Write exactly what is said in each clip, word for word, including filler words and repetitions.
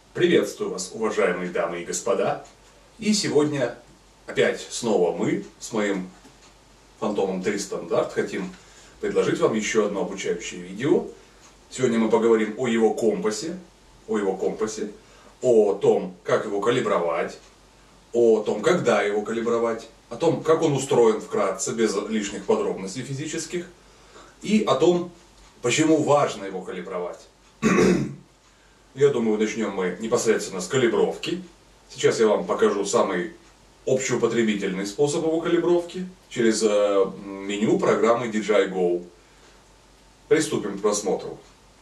Приветствую вас, уважаемые дамы и господа. И сегодня опять снова мы с моим Фантомом три стандарт хотим предложить вам еще одно обучающее видео. Сегодня мы поговорим о его компасе, о его компасе, о том, как его калибровать, о том, когда его калибровать, о том, как он устроен вкратце, без лишних подробностей физических, и о том, почему важно его калибровать. Я думаю, начнем мы непосредственно с калибровки. Сейчас я вам покажу самый общеупотребительный способ его калибровки через меню программы ди джей ай гоу. Приступим к просмотру.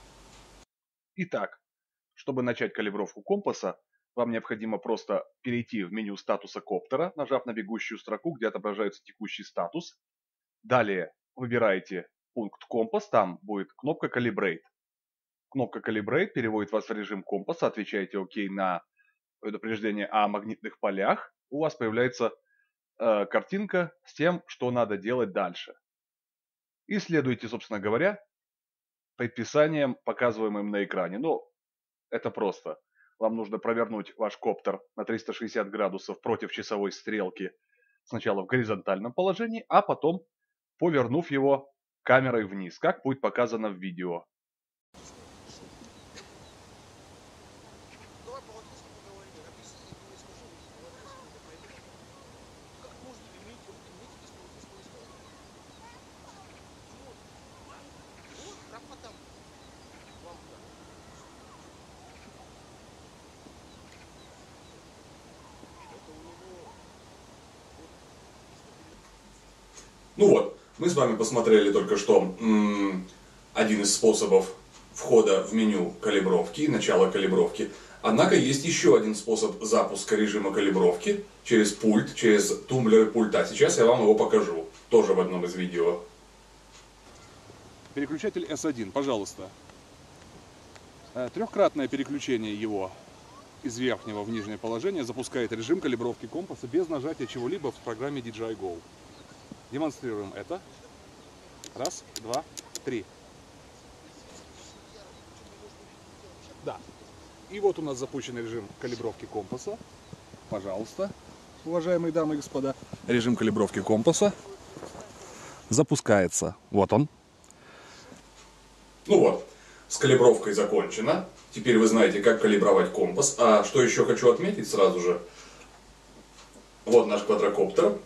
Итак, чтобы начать калибровку компаса, вам необходимо просто перейти в меню статуса коптера, нажав на бегущую строку, где отображается текущий статус. Далее выбираете пункт компас, там будет кнопка Calibrate. Кнопка Calibrate переводит вас в режим компаса, отвечаете ОК на предупреждение о магнитных полях. У вас появляется э, картинка с тем, что надо делать дальше. И следуйте, собственно говоря, предписаниям, показываемым на экране. Но это просто. Вам нужно провернуть ваш коптер на триста шестьдесят градусов против часовой стрелки сначала в горизонтальном положении, а потом повернув его камерой вниз, как будет показано в видео. Ну вот, мы с вами посмотрели только что м, один из способов входа в меню калибровки, начала калибровки. Однако есть еще один способ запуска режима калибровки через пульт, через тумблеры пульта. Сейчас я вам его покажу, тоже в одном из видео. Переключатель эс один, пожалуйста. Трехкратное переключение его из верхнего в нижнее положение запускает режим калибровки компаса без нажатия чего-либо в программе ди джей ай гоу. Демонстрируем это. Раз, два, три. Да. И вот у нас запущен режим калибровки компаса. Пожалуйста, уважаемые дамы и господа. Режим калибровки компаса запускается. Вот он. Ну вот, с калибровкой закончено. Теперь вы знаете, как калибровать компас. А что еще хочу отметить сразу же. Вот наш квадрокоптер.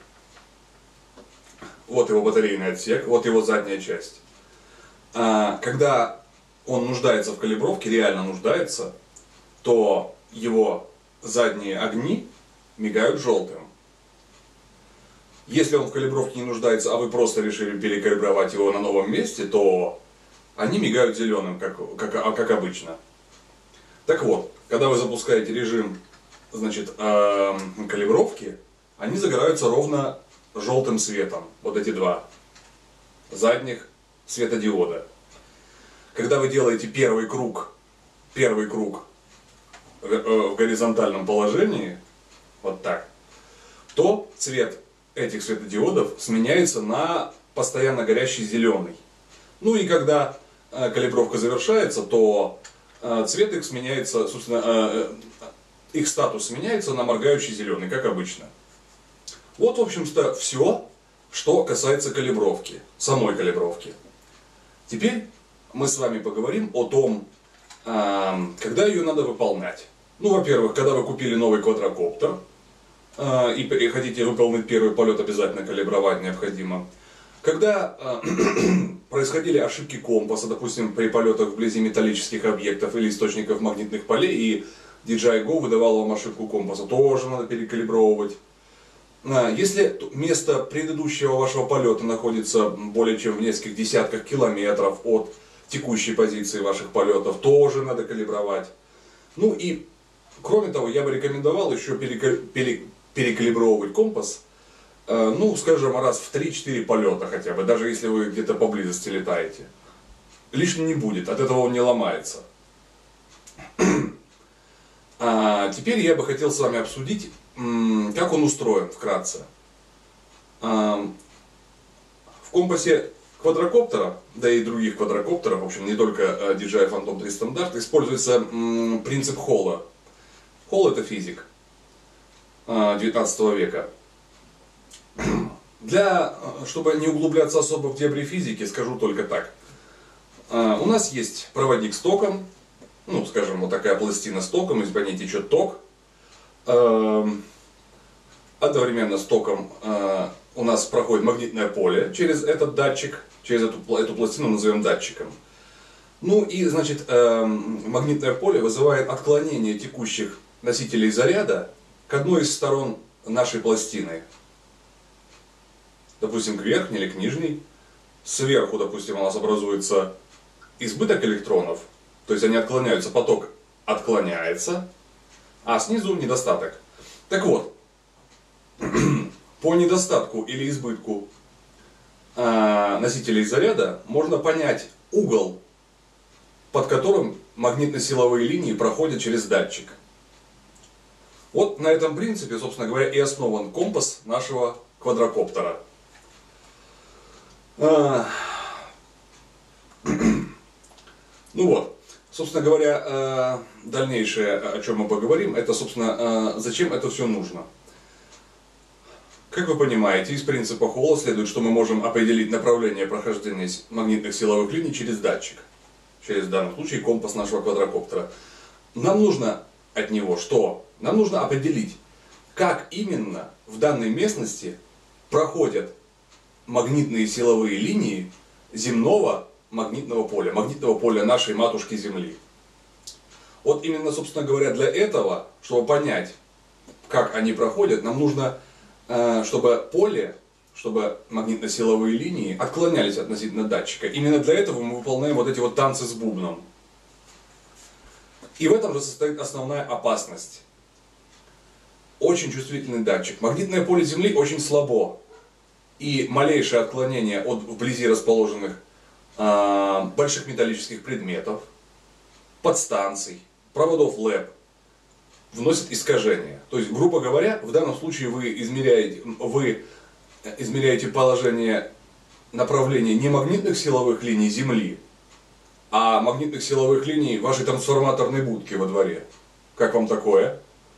Вот его батарейный отсек, вот его задняя часть. А, когда он нуждается в калибровке, реально нуждается, то его задние огни мигают желтым. Если он в калибровке не нуждается, а вы просто решили перекалибровать его на новом месте, то они мигают зеленым, как, как, как обычно. Так вот, когда вы запускаете режим, значит, э, калибровки, они загораются ровно желтым светом, вот эти два задних светодиода. Когда вы делаете первый круг, первый круг в, в горизонтальном положении, вот так, то цвет этих светодиодов сменяется на постоянно горящий зеленый. Ну и когда э, калибровка завершается, то э, цвет их сменяется, собственно, э, их статус сменяется на моргающий зеленый, как обычно. Вот, в общем-то, все, что касается калибровки, самой калибровки. Теперь мы с вами поговорим о том, когда ее надо выполнять. Ну, во-первых, когда вы купили новый квадрокоптер и хотите выполнить первый полет, обязательно калибровать необходимо. Когда происходили ошибки компаса, допустим, при полетах вблизи металлических объектов или источников магнитных полей, и ди джей ай гоу выдавал вам ошибку компаса, тоже надо перекалибровывать. Если место предыдущего вашего полета находится более чем в нескольких десятках километров от текущей позиции ваших полетов, тоже надо калибровать. Ну и, кроме того, я бы рекомендовал еще перекалибровывать компас, ну, скажем, раз в три-четыре полета хотя бы, даже если вы где-то поблизости летаете. Лишним не будет, от этого он не ломается. А теперь я бы хотел с вами обсудить, как он устроен вкратце. В компасе квадрокоптера, да и других квадрокоптеров, в общем, не только ди джей ай Phantom три стандарт, используется принцип Холла. Холл это физик девятнадцатого века. Для, чтобы не углубляться особо в дебри физики, скажу только так. У нас есть проводник с током, ну, скажем, вот такая пластина с током, из по ней течет ток. Одновременно с током у нас проходит магнитное поле через этот датчик, через эту, эту пластину назовем датчиком. Ну и, значит, магнитное поле вызывает отклонение текущих носителей заряда к одной из сторон нашей пластины. Допустим, к верхней или к нижней. Сверху, допустим, у нас образуется избыток электронов, то есть они отклоняются, поток отклоняется, а снизу недостаток. Так вот, по недостатку или избытку э, носителей заряда можно понять угол, под которым магнитно-силовые линии проходят через датчик. Вот на этом принципе, собственно говоря, и основан компас нашего квадрокоптера. Э, ну вот, собственно говоря, э, дальнейшее, о чем мы поговорим, это, собственно, э, зачем это все нужно. Как вы понимаете, из принципа Холла следует, что мы можем определить направление прохождения магнитных силовых линий через датчик. Через, в данном случае, компас нашего квадрокоптера. Нам нужно от него что? Нам нужно определить, как именно в данной местности проходят магнитные силовые линии земного магнитного поля, магнитного поля нашей матушки Земли. Вот именно, собственно говоря, для этого, чтобы понять, как они проходят, нам нужно, чтобы поле, чтобы магнитно-силовые линии отклонялись относительно датчика. Именно для этого мы выполняем вот эти вот танцы с бубном. И в этом же состоит основная опасность. Очень чувствительный датчик. Магнитное поле Земли очень слабо. И малейшее отклонение от вблизи расположенных э, больших металлических предметов, подстанций, проводов ЛЭП вносит искажение. То есть, грубо говоря, в данном случае вы измеряете, вы измеряете положение направления не магнитных силовых линий Земли, а магнитных силовых линий вашей трансформаторной будки во дворе. Как вам такое?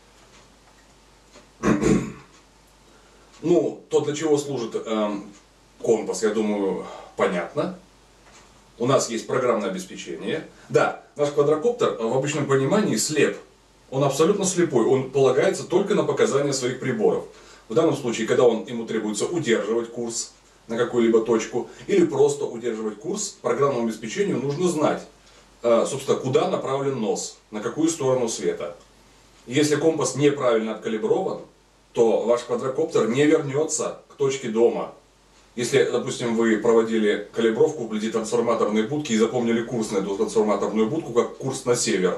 Ну, то, для чего служит э, компас, я думаю, понятно. У нас есть программное обеспечение. Да, наш квадрокоптер в обычном понимании слеп. Он абсолютно слепой, он полагается только на показания своих приборов. В данном случае, когда он, ему требуется удерживать курс на какую-либо точку, или просто удерживать курс, программному обеспечению нужно знать, э, собственно, куда направлен нос, на какую сторону света. Если компас неправильно откалиброван, то ваш квадрокоптер не вернется к точке дома. Если, допустим, вы проводили калибровку вблизи трансформаторной будки и запомнили курс на эту трансформаторную будку как курс на север,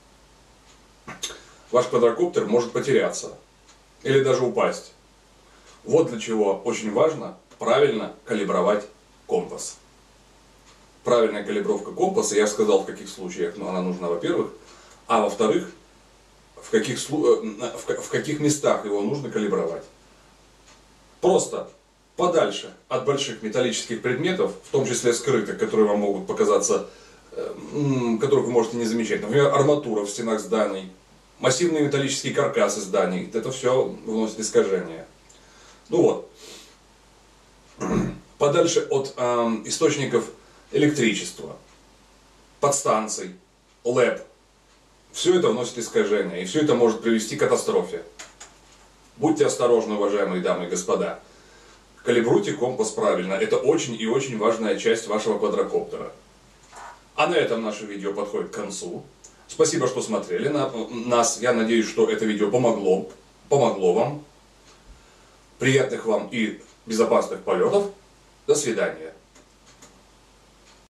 ваш квадрокоптер может потеряться или даже упасть. Вот для чего очень важно правильно калибровать компас. Правильная калибровка компаса, я сказал в каких случаях, но она нужна, во-первых, а во-вторых, в каких, в каких местах его нужно калибровать. Просто подальше от больших металлических предметов, в том числе скрытых, которые вам могут показаться, которых вы можете не замечать. Например, арматура в стенах зданий, массивные металлические каркасы зданий. Это все вносит искажения. Ну вот. Подальше от э, источников электричества, подстанций, ЛЭП. Все это вносит искажения, и все это может привести к катастрофе. Будьте осторожны, уважаемые дамы и господа. Калибруйте компас правильно. Это очень и очень важная часть вашего квадрокоптера. А на этом наше видео подходит к концу. Спасибо, что смотрели на нас. Я надеюсь, что это видео помогло, помогло вам. Приятных вам и безопасных полетов. До свидания.